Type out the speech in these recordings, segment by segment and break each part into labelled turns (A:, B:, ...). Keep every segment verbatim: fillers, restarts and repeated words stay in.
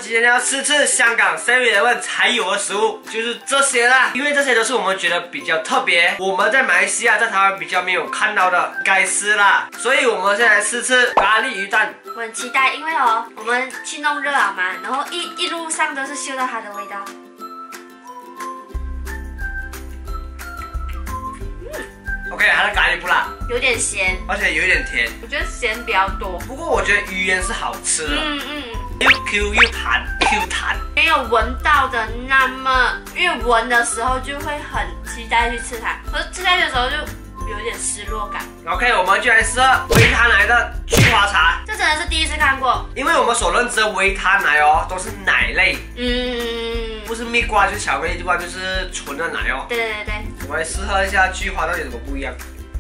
A: 今天要试吃香港 seven eleven 才有的食物，就是这些啦。因为这些都是我们觉得比较特别，我们在马来西亚、在台湾比较没有看到的该吃啦。所以我们现在来试吃咖喱鱼蛋。
B: 我很期待，因为哦，我们去弄热了嘛，然后一一路上都是嗅到它的味道。
A: OK， 它的咖喱不辣，
B: 有点咸，
A: 而且有一点甜。
B: 我觉得咸比较多。
A: 不过我觉得鱼圆是好吃的，
B: 嗯嗯，
A: 又 Q 又弹 ，Q 弹。
B: 没有闻到的那么，因为闻的时候就会很期待去吃它，可是吃下去的时候就有点失落感。
A: OK， 我们就来试维他奶的菊花茶。
B: 这真的是第一次看过，
A: 因为我们所认知的维他奶哦，都是奶类，
B: 嗯，
A: 不是蜜瓜就是巧克力，蜜瓜就是纯的奶哦。
B: 对对对对。
A: 我来试喝一下菊花到底有什么不一样。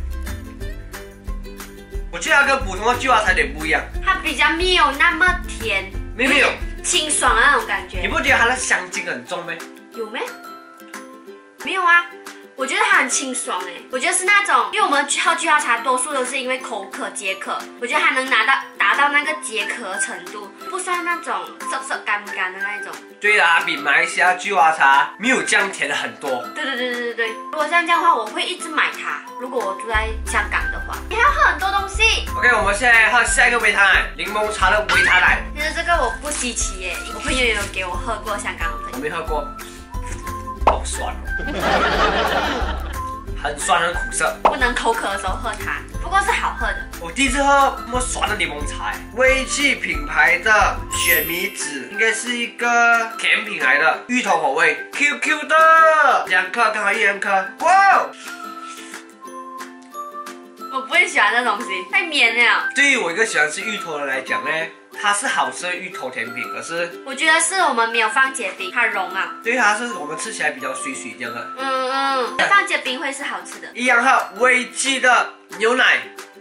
A: 我觉得它跟普通的菊花茶有点不一样，
B: 它比较没有那么甜，
A: 没有没有
B: 清爽的那种感觉。
A: 你不觉得它的香精很重吗？
B: 有没？没有啊，我觉得它很清爽哎。我觉得是那种，因为我们喝菊花茶多数都是因为口渴解渴，我觉得它能拿到达到那个解渴的程度，不算那种涩涩干干的那一种。
A: 对啦，比马来西亚菊花茶没有这样甜的很多。
B: 对对对对对对，如果像这样的话，我会一直买它。如果我住在香港的话，你还要喝很多东西。
A: OK， 我们现在喝下一个维他奶，柠檬茶的维他奶。
B: 其实这个我不稀奇耶，我朋友有给我喝过香港的朋友。
A: 我没喝过，好酸哦。很酸很苦涩，
B: 不能口渴的时候喝它，不过是好喝的。
A: 我第一次喝那么酸的柠檬茶，威气品牌的雪米紫，应该是一个甜品来的，芋头口味 ，Q Q 的，两颗刚好一人颗，哇！
B: 我不会喜欢这东西，太绵了。
A: 对于我一个喜欢吃芋头的人来讲呢，它是好吃的芋头甜品，可是
B: 我觉得是我们没有放结冰，它融啊。
A: 对于它是我们吃起来比较水水这样的。
B: 嗯嗯，放结冰会是好吃的。
A: 一样喝威记的牛奶，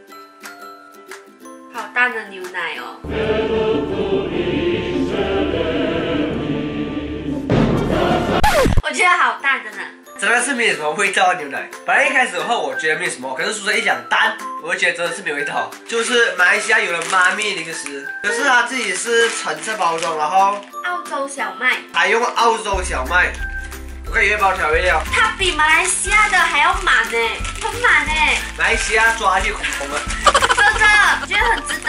B: 好淡的牛奶哦。我觉得好淡的呢。
A: 真的是没有什么味道的牛奶。本来一开始喝我觉得没什么，可是叔叔一讲淡，我就觉得真的是没味道。就是马来西亚有了妈咪零食，可是它自己是橙色包装，然后
B: 澳洲小麦，
A: 还用澳洲小麦。我可以约包调味料，
B: 它比马来西亚的还要满呢，很满呢。
A: 马来西亚抓去恐恐了，
B: 真的，我觉得很值得。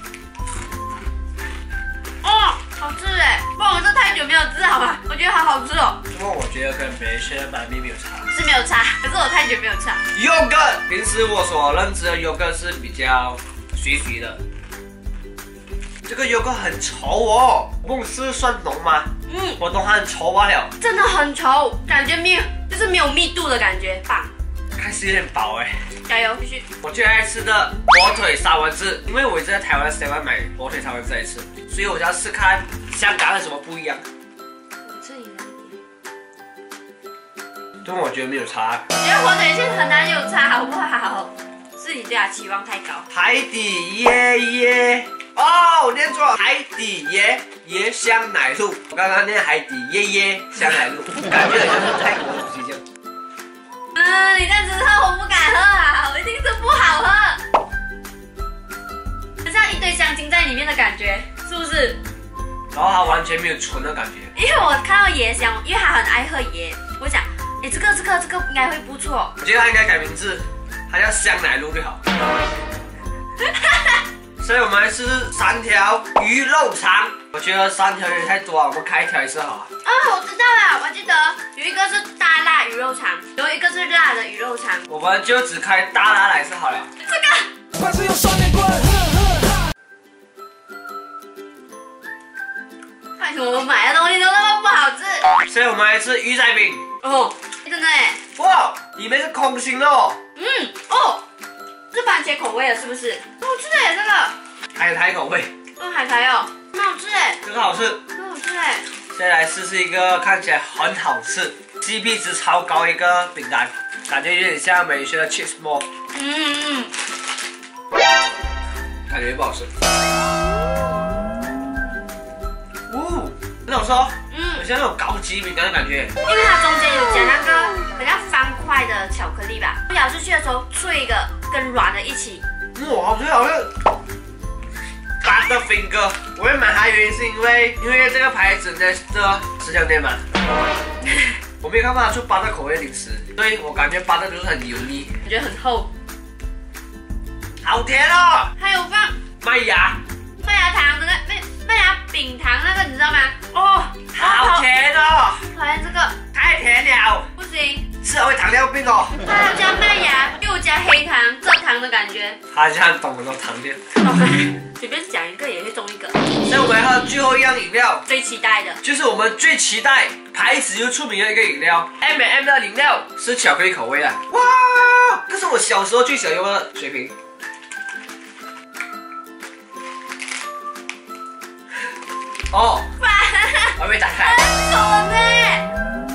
B: 哦，好吃哎！不然我这太久没有吃好吗？我觉得好好吃哦。
A: 不过我觉得跟别人的妈咪没有差，
B: 是没有差，可是我太久没有吃。
A: 优格，平时我所认知的优格是比较水水的，这个优格很稠哦，梦是算浓吗？嗯，我懂它很稠罢了，
B: 真的很稠，感觉没有，就是没有密度的感觉，棒。
A: 开始有点饱哎，
B: 加油，继续。
A: 我最爱吃的火腿三文治，因为我一直在台湾 seven 买火腿三文治来吃，所以我就要试看香港有什么不一样。
B: 我这里来
A: 一点，但我觉得没有差。
B: 我觉得火腿馅很难有差，好不好？是你对它期望太高。
A: 海底椰椰，哦，我念错了，海底椰椰香奶露，我刚刚念海底椰椰香奶露，感觉好像是泰国的东西这样。
B: 嗯，你这样子喝我不敢喝啊，我一定是不好喝。很像一堆香精在里面的感觉，是不是？
A: 然后它完全没有醇的感觉。
B: 因为我看到椰香，因为他很爱喝椰，我想，哎，这个这个这个应该会不错。
A: 我觉得它应该改名字，它叫香奶露就好。所以我们来试试三条鱼肉肠，我觉得三条有点太多啊，我们开一条一次好了。
B: 啊，我知道了，我记得有一个是大辣鱼肉肠，有一个是辣的鱼肉肠。
A: 我们就只开大辣来吃好了。
B: 这个。
C: 快是用双面棍！
B: 为什么我买的东西都那么不好吃？
A: 所以我们来吃鱼仔饼。
B: 哦，真的哎。
A: 哇，里面是空心的哦。
B: 嗯，哦，是番茄口味的，是不是？很好吃哎，这个。
A: 海苔口味。
B: 嗯，海苔哦，很好吃哎。
A: 这个好吃。
B: 很好吃哎。
A: 现在来试试一个看起来很好吃、C P 值超高一个饼干，感觉有点像美学的 cheese ball。
B: 嗯嗯。
A: 感觉不好吃。哦，很好吃哦。嗯，很像那种高级饼干的感觉。
B: 因为它中间有加那个很像方块的巧克力吧，咬下去的时候脆的跟软的一起。
A: 哇，好吃好吃。嘎噔的 finger， 我会买它原因是因为因为这个牌子在这十两年嘛，我没有看到它出巴特口味的零食，所以我感觉巴特就是很油腻，
B: 我觉得很厚，
A: 好甜哦！
B: 还有放
A: 麦芽，
B: 麦芽糖那个麦麦芽饼糖那个，你知道吗？哦，
A: 好甜哦！
B: 讨厌这个，
A: 太甜了，
B: 不行。
A: 吃了会糖尿病哦。
B: 它要加麦芽，又加黑糖，蔗糖的感觉。
A: 他像懂很多糖店。
B: 随便讲一个也会中一个。
A: 所以我们还有最后一样饮料，
B: 最期待的
A: 就是我们最期待牌子又出名的一个饮料 ，M and M 的饮料是巧克力口味的。哇，这是我小时候最喜欢用的水瓶。哦，我还没打开。
B: 很蠢呢。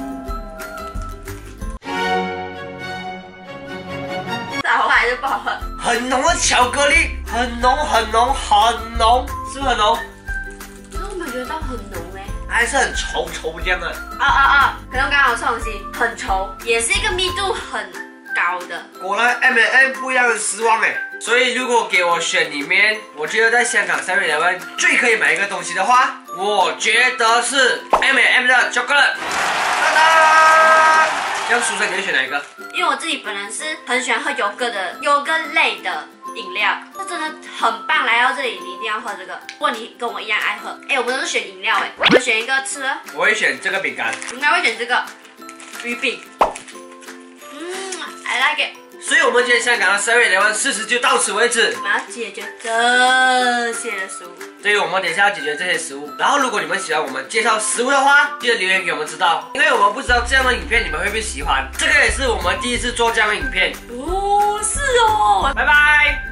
B: 好喝还是不好喝？
A: 很浓的巧克力，很浓很浓很浓，是不是很浓？
B: 可是我没觉得到很浓哎，
A: 还是很稠稠这样的。
B: 啊啊啊！可能刚好吃东西很稠，也是一个密度很高的。
A: 果然 M and M 不一样的失望哎。所以如果给我选里面，我觉得在香港 seven eleven 最可以买一个东西的话，我觉得是 M and M 的 chocolate。哒哒。这样苏珊，你会选哪一个？
B: 因为我自己本人是很喜欢喝优格的优格类的饮料，这真的很棒。来到这里，你一定要喝这个。如果你跟我一样爱喝，哎，我们都是选饮料哎，我们选一个吃了。
A: 我会选这个饼干，
B: 应该会选这个鱼饼。嗯 ，I like it。
A: 所以，我们今天香港的seven eleven事实就到此为止。
B: 我们要解决这些的食物。
A: 所以我们等一下要解决这些食物。然后，如果你们喜欢我们介绍食物的话，记得留言给我们知道，因为我们不知道这样的影片你们会不会喜欢。这个也是我们第一次做这样的影片。
B: 哦，是哦。
A: 拜拜。